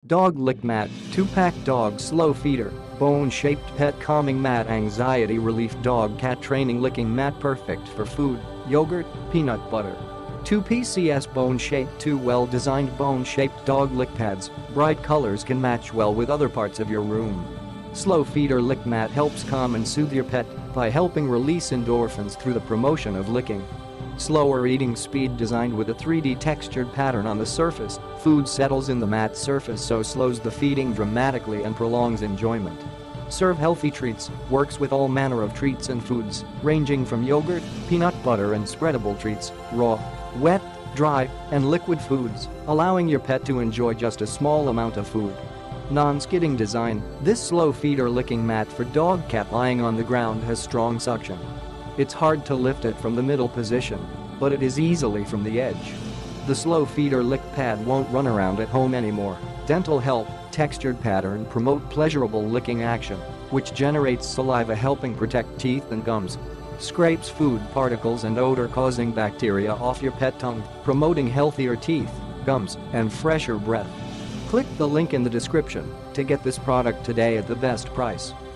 Dog Lick Mat, 2-pack dog slow feeder, bone-shaped pet calming mat anxiety relief dog cat training licking mat perfect for food, yogurt, peanut butter. 2 PCS Bone-Shaped 2 well-designed bone-shaped dog lick pads, bright colors can match well with other parts of your room. Slow feeder lick mat helps calm and soothe your pet by helping release endorphins through the promotion of licking. Slower eating speed designed with a 3D textured pattern on the surface, food settles in the mat surface so slows the feeding dramatically and prolongs enjoyment. Serve healthy treats, works with all manner of treats and foods, ranging from yogurt, peanut butter and spreadable treats, raw, wet, dry, and liquid foods, allowing your pet to enjoy just a small amount of food. Non-Skidding Design, this slow feeder licking mat for dog cat lying on the ground has strong suction. It's hard to lift it from the middle position, but it is easily from the edge. The slow feeder lick pad won't run around at home anymore. Dental help, textured pattern promote pleasurable licking action, which generates saliva helping protect teeth and gums. Scrapes food particles and odor-causing bacteria off your pet tongue, promoting healthier teeth, gums, and fresher breath. Click the link in the description to get this product today at the best price.